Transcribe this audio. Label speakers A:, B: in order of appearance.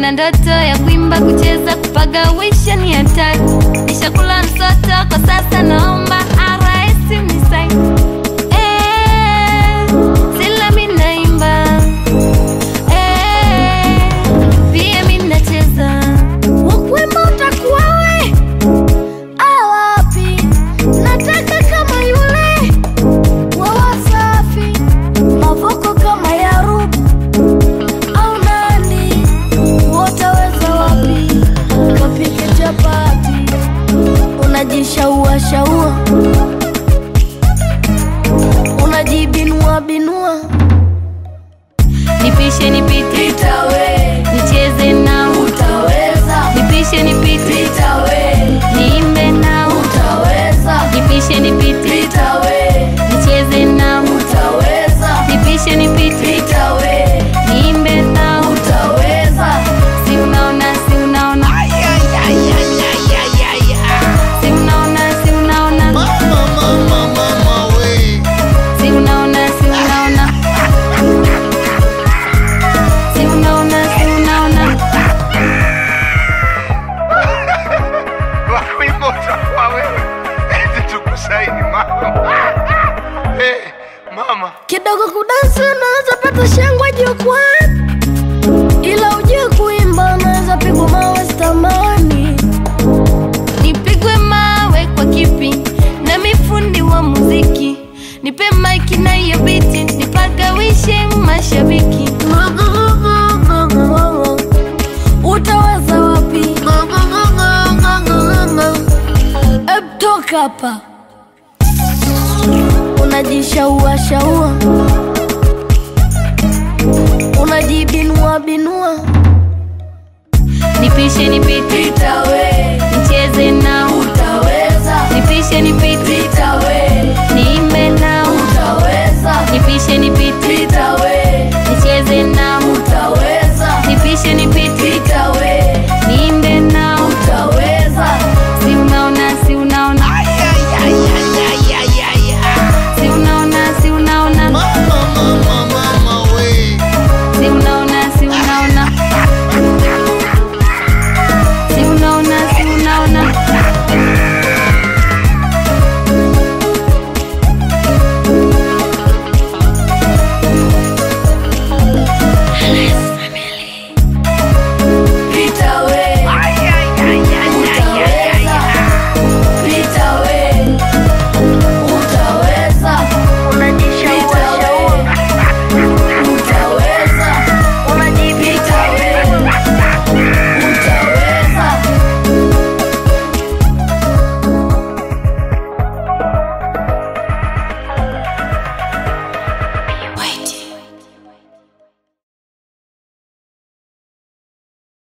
A: nina ndoto ya kuimba, kucheza, kupagawisha ni hatari. Nishakula msoto kwa sasa naomba RS unisaidie. Sila mimi naimba, pia mimi nacheza. Wakuimba utakuwa we wapi? Nataka kama yule wa Wasafi, mavoko kama ya Ruby au nani. Utaweza wapi? Kapike chapati unajishaua shaua, unajibinua binua. Nipishe nipite tawe, nicheze na utaweza. Nipishe nipite tawe, niimbe na utaweza. Nipishe nipite tawe, nicheze na utaweza. Nipishe nipite tawe, niimbe na utaweza. Si unaona, si unaona, si unaona, si unaona,
B: mama we,
A: si unaona, si unaona, si unaona, si unaona.
B: wakuimba utakuwa wewe. Eti tukusaini mama. Mama
A: Kidogo kudansi unaweza pata shangwe jukwani, ila ujue kuimba unaweza pigwa mawe stamani. Nipigwe mawe kwa kipi? Na mifundi wa muziki, nipe mic na hiyo biti, nipagawishe mashabiki. Utaweza wapi? Toka hapa. Unajishaua shaua, unajibinua binua. Nipishe nipite tawe, nicheze na utaweza. Nipishe nipite tawe, niimbe na utaweza. Nipishe nipite tawe.